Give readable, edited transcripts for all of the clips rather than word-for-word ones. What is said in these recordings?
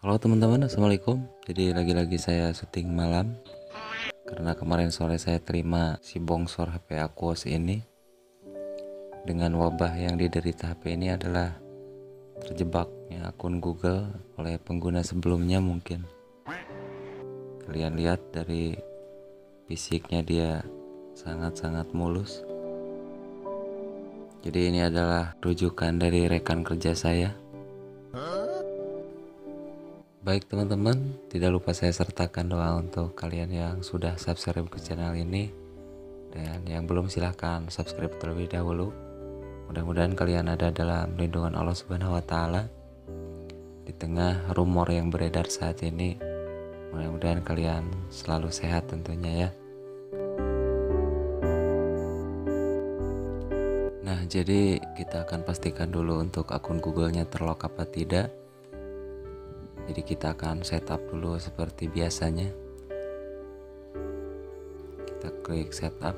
Halo teman-teman, assalamualaikum. Jadi lagi-lagi saya syuting malam karena kemarin sore saya terima si bongsor HP Aquos ini. Dengan wabah yang diderita HP ini adalah terjebaknya akun Google oleh pengguna sebelumnya. Mungkin kalian lihat dari fisiknya dia sangat-sangat mulus. Jadi ini adalah rujukan dari rekan kerja saya. Baik teman-teman, tidak lupa saya sertakan doa untuk kalian yang sudah subscribe ke channel ini, dan yang belum silahkan subscribe terlebih dahulu. Mudah-mudahan kalian ada dalam lindungan Allah Subhanahu wa Ta'ala. Di tengah rumor yang beredar saat ini, mudah-mudahan kalian selalu sehat tentunya ya. Nah, jadi kita akan pastikan dulu untuk akun Google-nya terlock apa tidak. Jadi kita akan setup dulu seperti biasanya. Kita klik setup.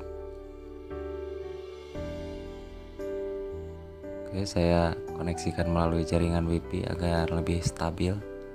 Oke, saya koneksikan melalui jaringan WiFi agar lebih stabil.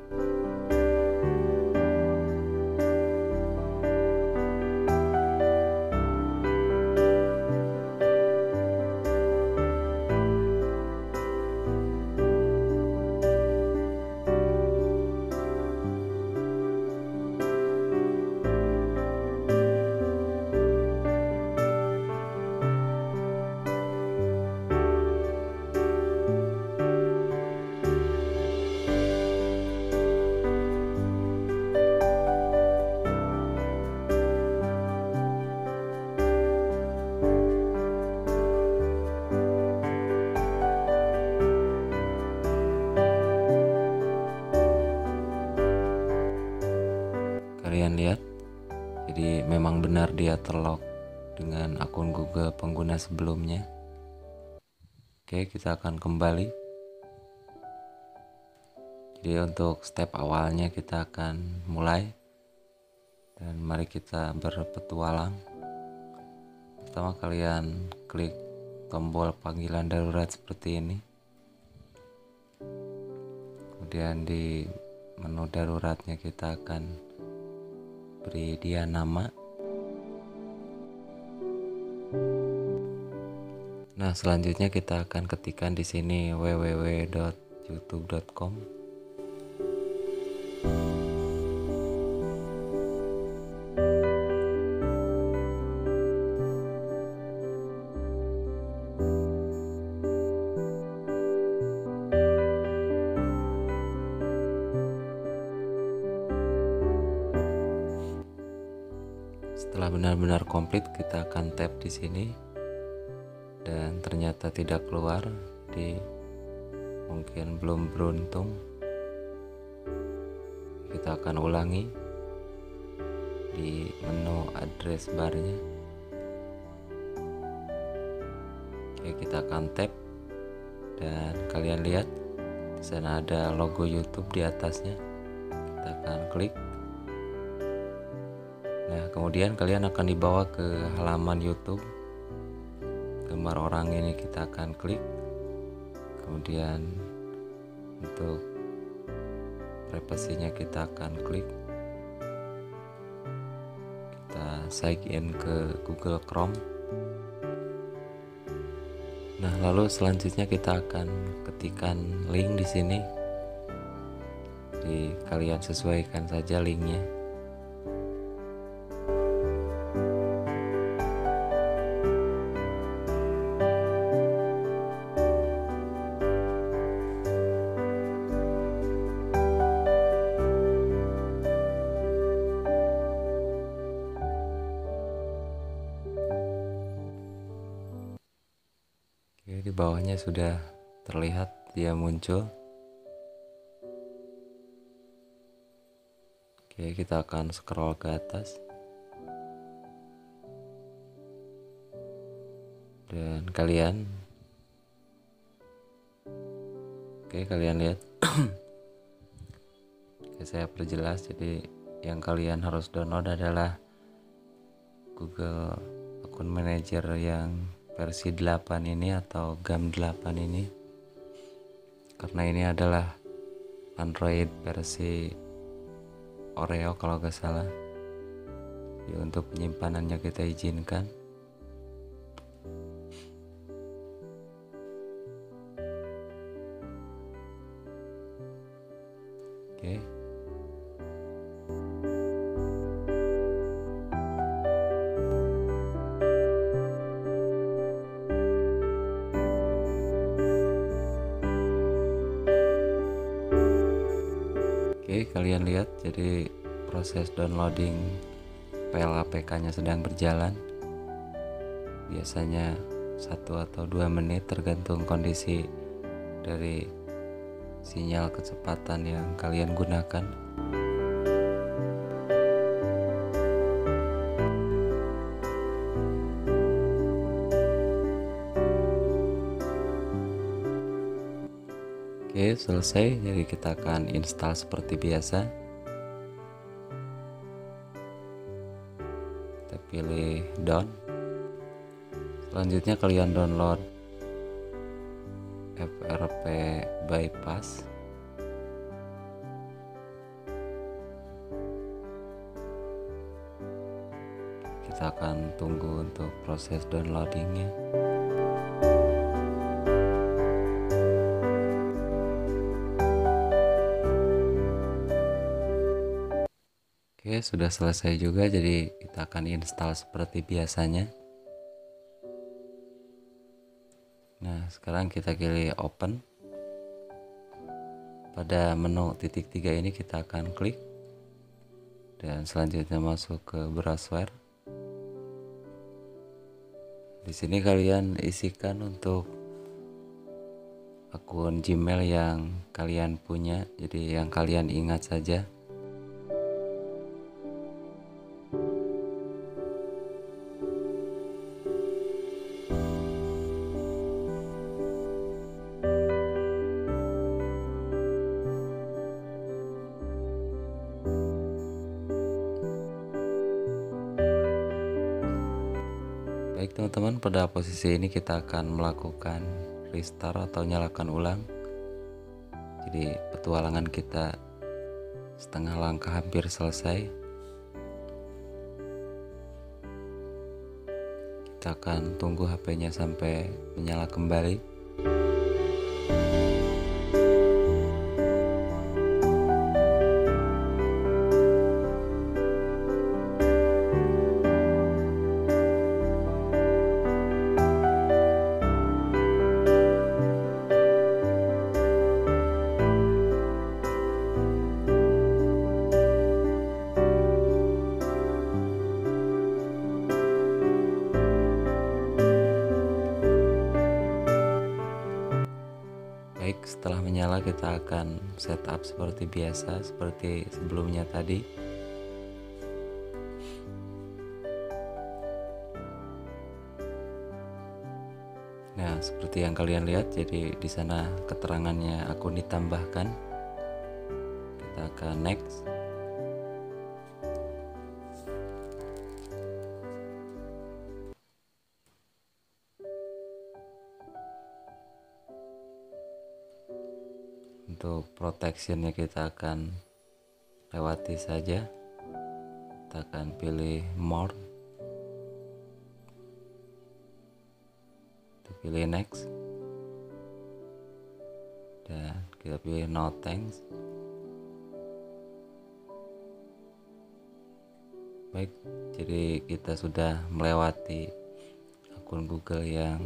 Kalian lihat, jadi memang benar dia terlock dengan akun Google pengguna sebelumnya. Oke, kita akan kembali. Jadi untuk step awalnya kita akan mulai, dan mari kita berpetualang. Pertama kalian klik tombol panggilan darurat seperti ini. Kemudian di menu daruratnya kita akan beri dia nama. Nah, selanjutnya kita akan ketikkan di sini www.youtube.com. Setelah benar-benar komplit, kita akan tap di sini, dan ternyata tidak keluar. Jadi mungkin belum beruntung. Kita akan ulangi di menu address barnya. Oke, kita akan tap, dan kalian lihat di sana ada logo YouTube di atasnya. Kita akan klik. Nah, kemudian kalian akan dibawa ke halaman YouTube. Gambar orang ini kita akan klik. Kemudian untuk privasinya kita akan klik. Kita sign in ke Google Chrome. Nah, lalu selanjutnya kita akan ketikkan link di sini. Jadi kalian sesuaikan saja linknya. Oke, di bawahnya sudah terlihat dia muncul. Oke, kita akan scroll ke atas. Dan kalian lihat. Oke, saya perjelas. Jadi yang kalian harus download adalah Google Account Manager yang versi 8 ini atau GAM 8 ini, karena ini adalah Android versi Oreo kalau gak salah. Jadi untuk penyimpanannya kita izinkan. Oke. Oke, kalian lihat jadi proses downloading file APK-nya sedang berjalan. Biasanya 1 atau 2 menit tergantung kondisi dari sinyal kecepatan yang kalian gunakan. Oke, selesai. Jadi kita akan install seperti biasa. Kita pilih down. Selanjutnya kalian download FRP bypass. Kita akan tunggu untuk proses downloadingnya. Oke, sudah selesai juga, jadi kita akan install seperti biasanya. Nah, sekarang kita pilih open. Pada menu titik 3 ini kita akan klik dan selanjutnya masuk ke browser. Di sini kalian isikan untuk akun Gmail yang kalian punya, jadi yang kalian ingat saja. Baik teman-teman, pada posisi ini kita akan melakukan restart atau nyalakan ulang. Jadi petualangan kita setengah langkah hampir selesai. Kita akan tunggu HP-nya sampai menyala kembali. Baik, setelah menyala kita akan setup seperti biasa, seperti sebelumnya tadi. Nah, seperti yang kalian lihat, jadi di sana keterangannya akun ditambahkan. Kita akan next. Untuk protectionnya kita akan lewati saja. Kita akan pilih more, kita pilih next, dan kita pilih no thanks. Baik, jadi kita sudah melewati akun Google yang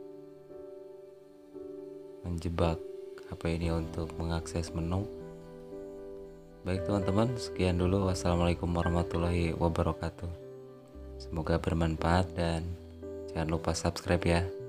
menjebak HP ini untuk mengakses menu. Baik teman-teman, sekian dulu. Wassalamualaikum warahmatullahi wabarakatuh. Semoga bermanfaat dan jangan lupa subscribe ya.